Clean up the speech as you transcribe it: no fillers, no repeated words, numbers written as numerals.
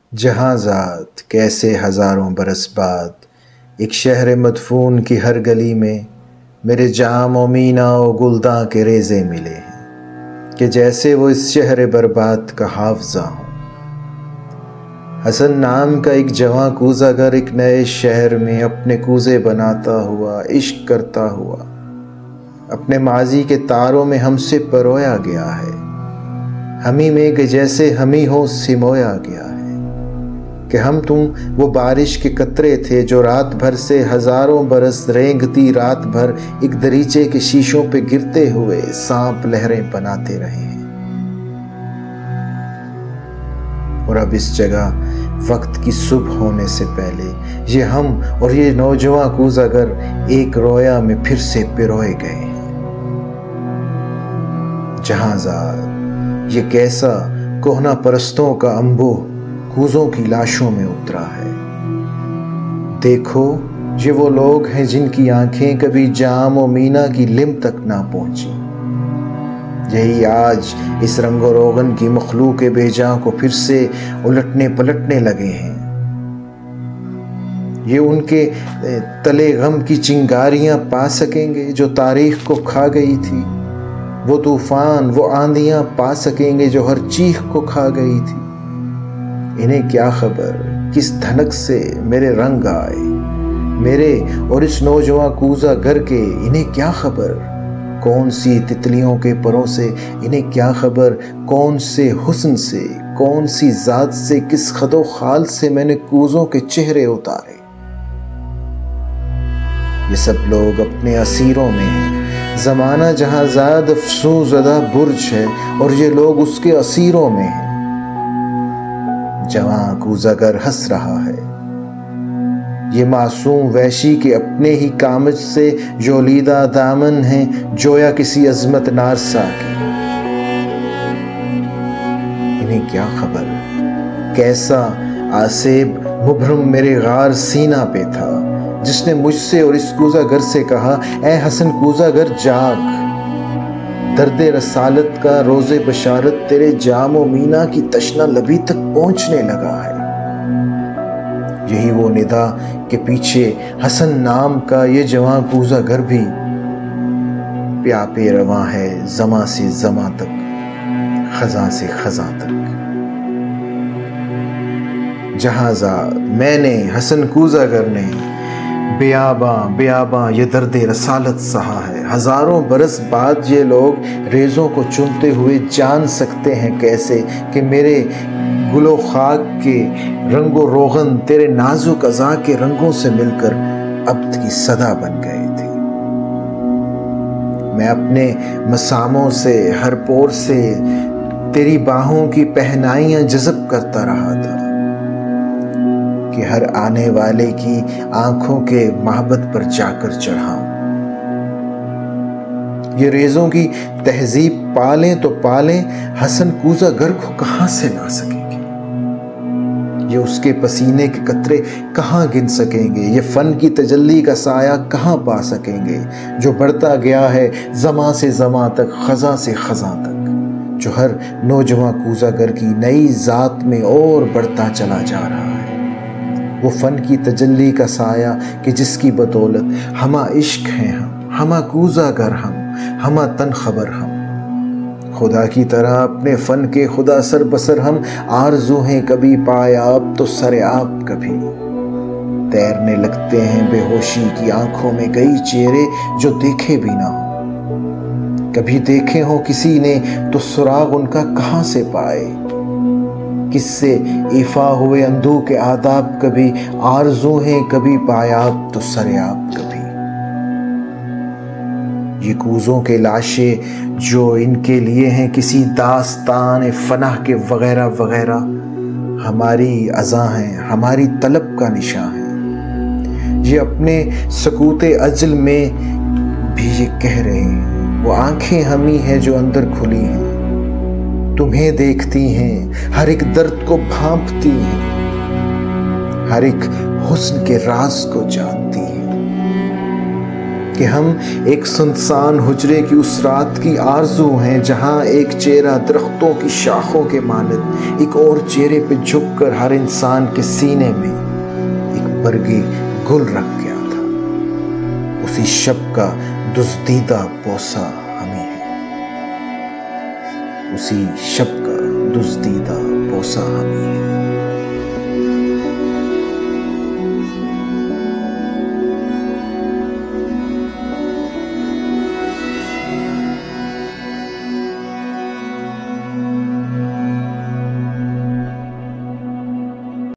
جہاں ذات کیسے ہزاروں برس بعد ایک شہر مدفون کی ہر گلی میں میرے جام و مینا و گلداں کے ریزے ملے ہیں کہ جیسے وہ اس شہر برباد کا حافظہ ہوں۔ حسن نام کا ایک جواں کوزہ گر ایک نئے شہر میں اپنے کوزے بناتا ہوا، عشق کرتا ہوا، اپنے ماضی کے تاروں میں ہم سے پرویا گیا ہے، ہمیں میں کہ جیسے ہمیں ہوں سمویا گیا ہے کہ ہم تم وہ بارش کے قطرے تھے جو رات بھر سے ہزاروں برس رینگتی رات بھر ایک دریچے کے شیشوں پہ گرتے ہوئے سانپ لہریں بناتے رہے ہیں، اور اب اس جگہ وقت کی صبح ہونے سے پہلے یہ ہم اور یہ نوجواں کوزہ گر ایک رویا میں پھر سے پروئے گئے ہیں۔ جہاں ذات یہ کیسا کوہنا پرستوں کا انبو کوزوں کی لاشوں میں اترا ہے۔ دیکھو یہ وہ لوگ ہیں جن کی آنکھیں کبھی جام و مینا کی لم تک نہ پہنچی، یہی آج اس رنگ و روغن کی مخلوق بے جاں کو پھر سے الٹنے پلٹنے لگے ہیں۔ یہ ان کے تلے غم کی چنگاریاں پا سکیں گے جو تاریخ کو کھا گئی تھی، وہ طوفان وہ آندیاں پا سکیں گے جو ہر چیخ کو کھا گئی تھی۔ انہیں کیا خبر کس دھنک سے میرے رنگ آئے، میرے اور اس نوجواں کوزہ گر کے، انہیں کیا خبر کون سی تتلیوں کے پروں سے، انہیں کیا خبر کون سے حسن سے، کون سی ذات سے، کس خد و خال سے میں نے کوزوں کے چہرے اتارے۔ یہ سب لوگ اپنے اسیروں میں ہیں، زمانہ جہاں زاد افسوس زدہ برج ہے اور یہ لوگ اس کے اسیروں میں ہیں۔ جواں کوزہ گر ہنس رہا ہے، یہ معصوم وحشی کے اپنے ہی کامج سے جولیدہ دامن ہیں جویا کسی عظمت نارسا کے۔ انہیں کیا خبر کیسا آسیب مبرم میرے غار سینہ پہ تھا جس نے مجھ سے اور اس کوزہ گر سے کہا، اے حسن کوزہ گر جاگ، درد رسالت کا روز بشارت تیرے جام و مینا کی تشنہ لبی تک پہنچنے لگا ہے۔ یہی وہ ندا کہ پیچھے حسن نام کا یہ جواں کوزہ گر بھی پیاپے رواں ہے، زماں سے زماں تک، خزاں سے خزاں تک۔ جہاں ذات میں نے حسن کوزہ گر نے بیاباں بیاباں یہ درد رسالت سہا ہے، ہزاروں برس بعد یہ لوگ ریزوں کو چنتے ہوئے جان سکتے ہیں کیسے کہ میرے گل و خاک کے رنگ و روغن تیرے نازک اعضاء کے رنگوں سے مل کر عبد کی صدا بن گئے تھے۔ میں اپنے مساموں سے ہر پور سے تیری باہوں کی پہنائیاں جذب کرتا رہا تھا کہ ہر آنے والے کی آنکھوں کے محبت پر جا کر چڑھاؤں۔ یہ ریزوں کی تہذیب پالیں تو پالیں، حسن کوزہ گر کو کہاں سے لا سکیں گے؟ یہ اس کے پسینے کے قطرے کہاں گن سکیں گے؟ یہ فن کی تجلی کا سایہ کہاں پا سکیں گے جو بڑھتا گیا ہے زماں سے زماں تک، خزاں سے خزاں تک، جو ہر نوجواں کوزہ گر کی نئی ذات میں اور بڑھتا چلا جا رہا ہے؟ وہ فن کی تجلی کا سایہ کہ جس کی بدولت ہمہ عشق ہیں ہم، ہمہ کوزہ گر ہم، ہمہ تن خبر ہم، خدا کی طرح اپنے فن کے خدا سر بسر ہم، آرزو ہیں کبھی پایاب تو سر آپ کبھی، تیرنے لگتے ہیں بے ہوشی کی آنکھوں میں کئی چہرے جو دیکھے بھی نہ ہوں، کبھی دیکھے ہوں کسی نے تو سراغ ان کا کہاں سے پائے، کس سے ایفا ہوئے اندوہ کے آداب کبھی، آرزو ہیں کبھی پایاب تو سریاب کبھی۔ یہ کوزوں کے لاشیں جو ان کے لیے ہیں کسی داستان فنا کے وغیرہ وغیرہ، ہماری اذاں ہیں، ہماری طلب کا نشاں ہے۔ یہ اپنے سکوت اجل میں بھی یہ کہہ رہے ہیں، وہ آنکھیں ہمیں ہیں جو اندر کھلی ہیں، تمہیں دیکھتی ہیں، ہر ایک درد کو بھانپتی ہیں، ہر ایک حسن کے راز کو جانتی ہیں۔ کہ ہم ایک سنسان حجرے کی اس رات کی آرزو ہیں جہاں ایک چہرہ درختوں کی شاخوں کے مانند ایک اور چہرے پہ جھک کر ہر انسان کے سینے میں ایک برگی گل رکھ گیا تھا۔ اسی شب کا دزدیدہ بوسہ ہمیں ہے، اسی شب کا دزدیدہ بوسہ ہمیں ہے۔